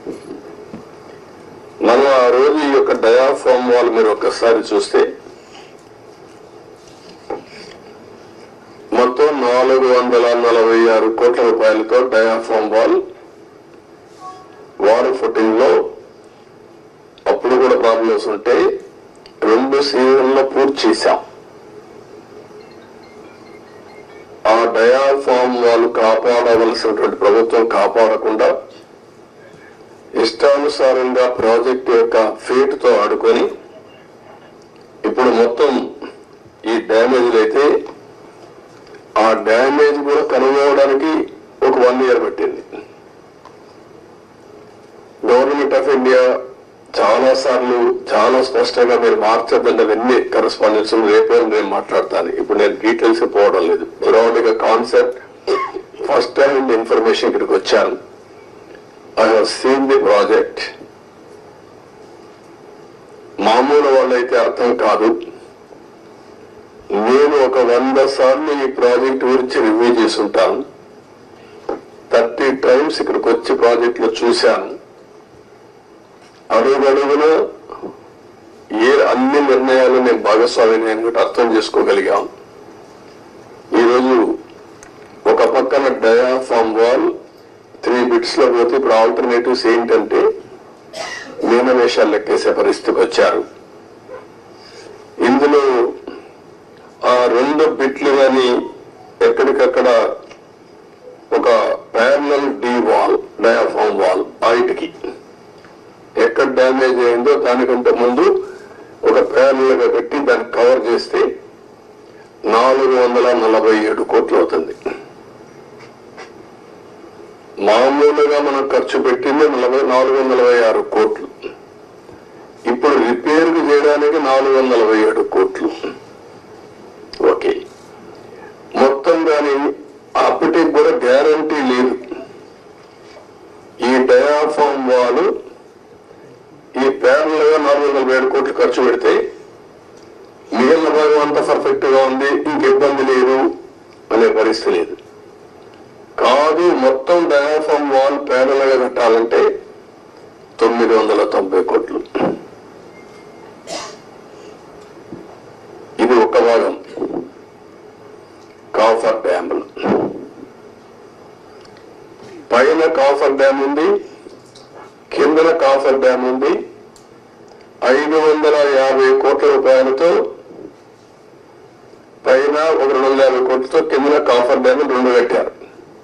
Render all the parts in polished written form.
మనం ఆ రోజు ఈ యొక్క డయాఫామ్ వాల్ మీరు ఒక్కసారి చూస్తే మొత్తం 446 కోట్ల రూపాయలతో డయాఫామ్ వాల్ వాటర్ ఫుటింగ్ లో అప్పుడు కూడా ప్రాబ్లమ్స్ ఉంటే 2 సీజన్లో పూర్తి చేశాం. ఆ డయాఫామ్ వాల్ కాపాడవలసినటువంటి ప్రభుత్వం కాపాడకుండా ఇష్టానుసారంగా ప్రాజెక్టు యొక్క ఫేట్ తో ఆడుకొని ఇప్పుడు మొత్తం ఈ డ్యామేజ్ అయితే ఆ డ్యామేజ్ కూడా కనుగొనడానికి ఒక 1 year పట్టింది. గవర్నమెంట్ ఆఫ్ ఇండియా చాలా సార్లు చాలా స్పష్టంగా మీరు మార్చద్దండి, అవన్నీ కరెస్పాండెన్స్ రేపే నేను మాట్లాడతాను. ఇప్పుడు నేను డీటెయిల్స్ పోవడం లేదు. బ్రాడ్ గా కాన్సెప్ట్ ఫస్ట్ టైం ఇన్ఫర్మేషన్ ఇక్కడికి వచ్చాను. I have seen the project. మామూలు వాళ్ళైతే అర్థం కాదు. నేను ఒక 100 సార్లు ఈ ప్రాజెక్ట్ గురించి రివ్యూ చేసి ఉంటాను. 30 times ఇక్కడికి వచ్చి ప్రాజెక్ట్ లో చూశాను. అడుగున అన్ని నిర్ణయాలు నేను భాగస్వామిని అని అర్థం చేసుకోగలిగాం. ఈరోజు ఒక పక్కన డయాఫామ్ వాల్ 3 bits లో పోతే ఇప్పుడు ఆల్టర్నేటివ్స్ ఏంటంటే మీనవేషాలు లెక్కేసే పరిస్థితికి వచ్చారు. ఇందులో ఆ 2 బిట్లు కానీ ఎక్కడికక్కడ ఒక parallel D wall diaphragm wall బయటికి ఎక్కడ డ్యామేజ్ అయిందో దానికంటే ముందు ఒక ప్యారలల్ గా పెట్టి దాన్ని కవర్ చేస్తే 447 కోట్లు అవుతుంది. మామూలుగా మనం ఖర్చు పెట్టింది 446 కోట్లు. ఇప్పుడు రిపేర్ చేయడానికి 447 కోట్లు. ఓకే, మొత్తం దాని అప్పటికి కూడా గ్యారంటీ లేదు. ఈ డయాఫామ్ వాల్ ఈ ప్యారల్ గా 447 కోట్లు ఖర్చు పెడితే మిగిలిన భాగం అంతా పర్ఫెక్ట్ గా ఉంది, ఇంక ఇబ్బంది లేదు అనే పరిస్థితి లేదు. కాదు, మొత్తం డయాఫామ్ వాల్ ప్యారల్ గా కట్టాలంటే 990 కోట్లు. ఇది ఒక భాగం. కాఫర్ డ్యామ్ పైన కాఫర్ డ్యామ్ ఉంది, కిందన కాఫర్ డ్యామ్ ఉంది. 550 కోట్ల రూపాయలతో పైన ఒక 250 కోట్లతో కిందన కాఫర్ డ్యామ్ 2 కట్టారు.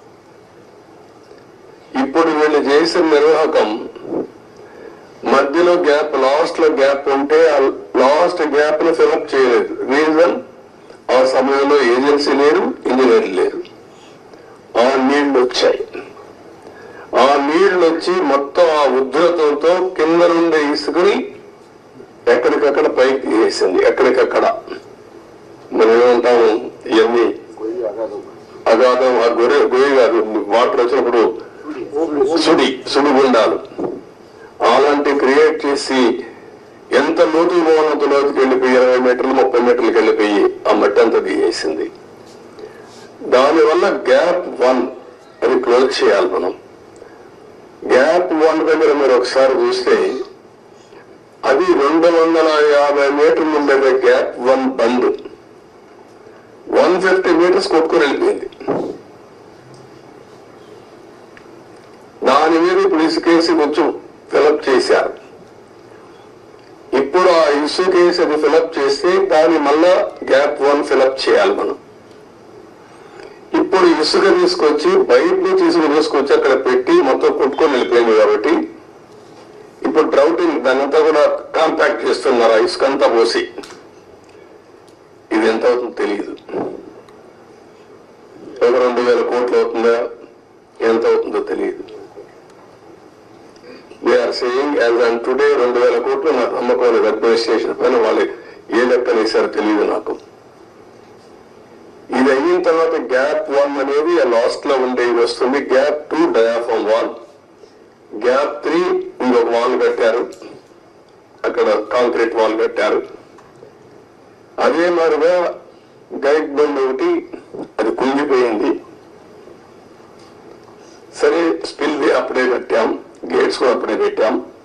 ఇప్పుడు వీళ్ళు చేసిన నిర్వాహకం మధ్యలో గ్యాప్, లాస్ట్ లో గ్యాప్ ఉంటే ఆ లాస్ట్ గ్యాప్ ను ఫిలప్ చేయలేదు. రీజన్, ఆ సమయంలో ఏజెన్సీ లేరు, ఇంజనీర్లు లేరు. ఆ నీళ్లు వచ్చాయి. ఆ నీళ్లు వచ్చి మొత్తం ఆ ఉధృతంతో కింద నుండి ఇసుకుని ఎక్కడికక్కడ పైకి తీసేసింది. ఎక్కడికక్కడ మనం ఏమంటాము, ఇవన్నీ అగాధం, ఆ గొయ్యి కాదు, వాటర్ వచ్చినప్పుడు సుడిగుండాలు అలాంటి క్రియేట్ చేసి ఎంత లోతుకు పోవాలంత లోతుకి వెళ్ళిపోయి 20 మీటర్లు 30 మీటర్లకు వెళ్ళిపోయి ఆ మట్టి అంతా తీసేసింది. దానివల్ల గ్యాప్ 1 అది క్లోజ్ చేయాలి మనం. గ్యాప్ 1 దగ్గర మీరు ఒకసారి చూస్తే అది 250 మీటర్లు ఉండే గ్యాప్ 1 బంద్ 150 మీటర్స్ కొట్టుకొని వెళ్ళిపోయింది. దాని మీద ఇప్పుడు ఇసుకేసి కొంచెం ఫిలప్ చేశారు. ఇప్పుడు ఆ ఇసుకేసి అది ఫిలప్ చేస్తే దాన్ని మళ్ళా గ్యాప్ 1 ఫిలప్ చేయాలి మనం. ఇప్పుడు ఇసుక తీసుకొచ్చి బయట నుంచి ఇసుక తీసుకొచ్చి అక్కడ పెట్టి మొత్తం కొట్టుకొని వెళ్ళిపోయింది. కాబట్టి ఇప్పుడు డ్రౌటింగ్ దానంతా కూడా కాంపాక్ట్ చేస్తున్నారు. ఆ ఇసుక అంతా పోసి ఇది ఎంత అవుతుందో తెలియదు. ఒక 2000 కోట్లు అవుతుందా, ఎంత అవుతుందో తెలియదు. They are saying as on today 2000 కోట్లు. నాకు నమ్మకం లేదు అడ్మినిస్ట్రేషన్ పైన. వాళ్ళు ఏ లెక్కనేసారో తెలియదు నాకు. ఇది అయిన తర్వాత గ్యాప్ 1 అనేది లాస్ట్ లో ఉండేది వస్తుంది. గ్యాప్ 2 డయాఫామ్ వాల్, గ్యాప్ 3 ఇంకొక వాల్ కట్టారు, అక్కడ కాంక్రీట్ వాల్ కట్టారు. అదే మాదిరిగా గైడ్ బండ్ ఒకటి అది కుంగిపోయింది. సరే, స్పిల్ వే అప్పుడే కట్టాం. గేట్స్ కూడా అప్పుడే పెట్టాం.